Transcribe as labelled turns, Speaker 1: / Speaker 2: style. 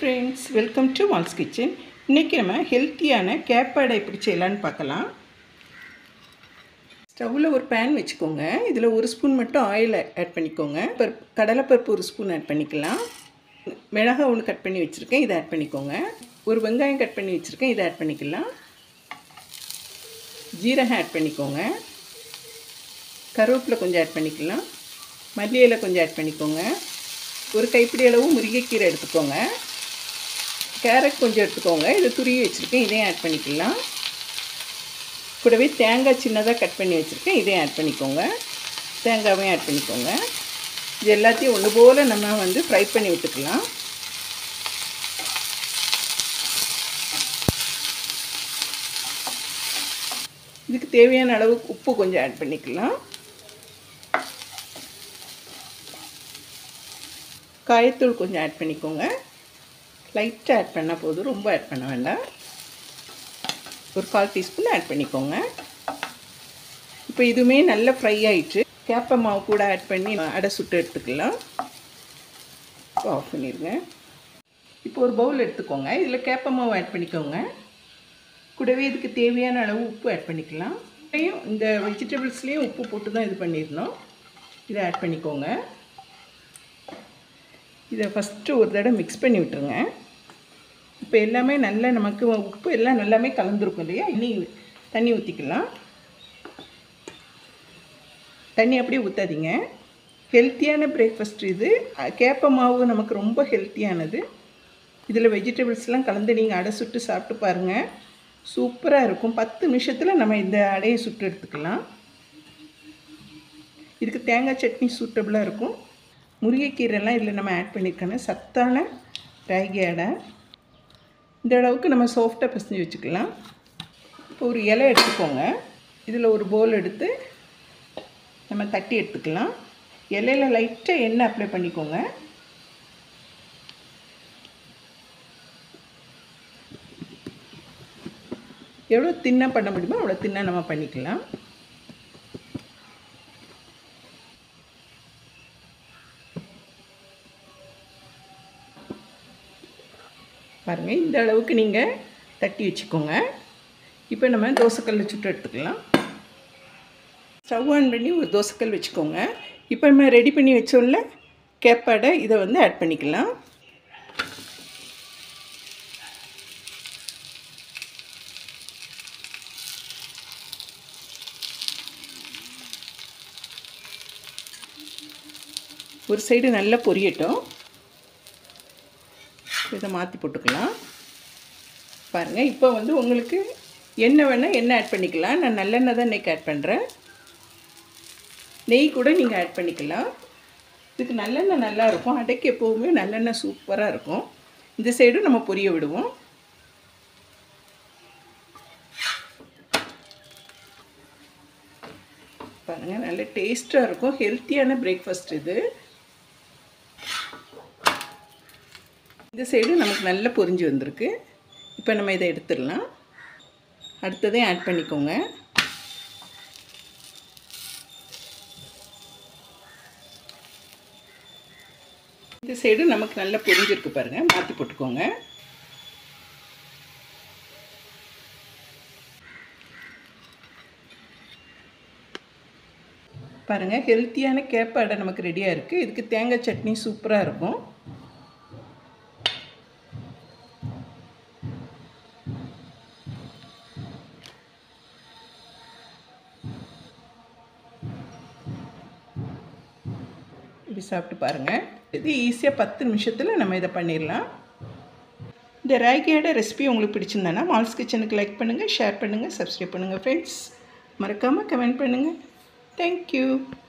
Speaker 1: friends, welcome to Mal's Kitchen. இன்னைக்கு நம்ம ஹெல்த்தியான கேப்படை எப்படி செய்யலாம்னு பார்க்கலாம். ஸ்டவ்ல ஒரு pan வெச்சுக்கோங்க. இதுல 1 ஸ்பூன் மட்டும் ஆயில் ஆட் பண்ணிக்கோங்க. கடலைப்பருப்பு 1 ஸ்பூன் ஆட் பண்ணிக்கலாம். மிளகாய் ஒன்று கட் பண்ணி வச்சிருக்கேன், இதை ஆட் பண்ணிக்கோங்க. ஒரு வெங்காயம் கட் பண்ணி வச்சிருக்கேன், இதை ஆட் பண்ணிக்கலாம். ஜீரகம் ஆட் பண்ணிக்கோங்க. கருவேப்பிலை கொஞ்சம் ஆட் பண்ணிக்கலாம். மல்லி இலை கொஞ்சம் ஆட் பண்ணிக்கோங்க. ஒரு கைப்பிடி அளவு முருங்கைக்கீரை எடுத்துக்கோங்க. கேரட் கொஞ்சம் எடுத்துக்கோங்க. இதை துருவி வச்சுருக்கேன், இதையும் ஆட் பண்ணிக்கலாம். கூடவே தேங்காய் சின்னதாக கட் பண்ணி வச்சுருக்கேன், இதையும் ஆட் பண்ணிக்கோங்க. தேங்காவையும் ஆட் பண்ணிக்கோங்க. இது எல்லாத்தையும் ஒன்று போல் நம்ம ஃப்ரை பண்ணி விட்டுக்கலாம். இதுக்கு தேவையான அளவு உப்பு கொஞ்சம் ஆட் பண்ணிக்கலாம். காயத்தூள் கொஞ்சம் ஆட் பண்ணிக்கோங்க. லைட்டாக ஆட் பண்ணால் போதும், ரொம்ப ஆட் பண்ண வேண்டாம். ஒரு 1/4 டீஸ்பூன் ஆட் பண்ணிக்கோங்க. இப்போ இதுவுமே நல்லா ஃப்ரை ஆகிட்டு கேப்ப மாவு கூட ஆட் பண்ணி அடை சுட்டு எடுத்துக்கலாம். இப்போ ஆஃப் பண்ணிடுங்க. இப்போ ஒரு பவுல் எடுத்துக்கோங்க. இதில் கேப்ப மாவு ஆட் பண்ணிக்கோங்க. கூடவே இதுக்கு தேவையான அளவு உப்பு ஆட் பண்ணிக்கலாம். இந்த வெஜிடபிள்ஸ்லேயும் உப்பு போட்டு தான் இது பண்ணிடணும். இதை ஆட் பண்ணிக்கோங்க. இதை ஃபஸ்ட்டு ஒரு தடவை மிக்ஸ் பண்ணி விட்டுருங்க. இப்போ எல்லாமே நல்லா நமக்கு உப்பு எல்லாம் நல்லாமே கலந்துருக்கும் இல்லையா? இனி தண்ணி ஊற்றிக்கலாம். தண்ணி அப்படியே ஊற்றாதீங்க. ஹெல்த்தியான பிரேக்ஃபாஸ்ட் இது. கேப்ப மாவு நமக்கு ரொம்ப ஹெல்த்தியானது. இதில் வெஜிடபிள்ஸ்லாம் கலந்து நீங்கள் அடை சுட்டு சாப்பிட்டு பாருங்கள், சூப்பராக இருக்கும். 10 நிமிஷத்தில் நம்ம இந்த அடையை சுட்டு எடுத்துக்கலாம். இதுக்கு தேங்காய் சட்னி சூட்டபுளாக இருக்கும். முருங்கைக்கீரைலாம் இதில் நம்ம ஆட் பண்ணியிருக்கோன்னா சத்தான ராகி அடை. இந்த அளவுக்கு நம்ம சாஃப்டாக பிசைஞ்சு வச்சுக்கலாம். இப்போ ஒரு இலை எடுத்துக்கோங்க. இதில் ஒரு பவுல் எடுத்து நம்ம தட்டி எடுத்துக்கலாம். இலையில் லைட்டாக எண்ணெய் அப்ளை பண்ணிக்கோங்க. எவ்வளோ தின்னாக பண்ண முடியுமோ அவ்வளோ தின்னாக நம்ம பண்ணிக்கலாம். பாருங்கள், இந்த அளவுக்கு நீங்கள் தட்டி வச்சுக்கோங்க. இப்போ நம்ம தோசைக்கல்ல சுட்டு எடுத்துக்கலாம். ஸ்டவ் ஆன் பண்ணி ஒரு தோசைக்கல் வச்சுக்கோங்க. இப்போ நம்ம ரெடி பண்ணி வச்சோம்ல கேப்படை, இதை ஆட் பண்ணிக்கலாம். ஒரு சைடு நல்லா பொரியட்டும். இதை மாற்றி போட்டுக்கலாம். பாருங்கள், இப்போ உங்களுக்கு எண்ணெய் வேணால் எண்ணெய் ஆட் பண்ணிக்கலாம். நான் நல்லெண்ணெய் தான் இன்றைக்கி ஆட் பண்ணுறேன். நெய் கூட நீங்கள் ஆட் பண்ணிக்கலாம். இதுக்கு நல்லெண்ணெய் நல்லாயிருக்கும். அடைக்கு எப்போவுமே நல்லெண்ணெய் சூப்பராக இருக்கும். இந்த சைடும் நம்ம பொரிய விடுவோம். பாருங்கள், நல்ல டேஸ்ட்டாக இருக்கும். ஹெல்த்தியான பிரேக்ஃபாஸ்ட் இது. இந்த சைடு நமக்கு நல்லா பொரிஞ்சு வந்திருக்கு. இப்போ நம்ம இதை எடுத்துடலாம். அடுத்ததையும் ஆட் பண்ணிக்கோங்க. இந்த சைடு நமக்கு நல்லா பொரிஞ்சிருக்கு பாருங்கள். மாற்றி போட்டுக்கோங்க. பாருங்கள், ஹெல்த்தியான கேப்ப அடை நமக்கு ரெடியாக இருக்குது. இதுக்கு தேங்காய் சட்னி சூப்பராக இருக்கும். இப்படி சாப்பிட்டு பாருங்கள். இது ஈஸியாக 10 நிமிஷத்தில் நம்ம இதை பண்ணிடலாம். இந்த ராகி அடை ரெசிபி உங்களுக்கு பிடிச்சிருந்தானா மால்ஸ் கிச்சனுக்கு லைக் பண்ணுங்கள், ஷேர் பண்ணுங்கள், சப்ஸ்கிரைப் பண்ணுங்கள் ஃப்ரெண்ட்ஸ். மறக்காமல் கமெண்ட் பண்ணுங்கள். தேங்க்யூ.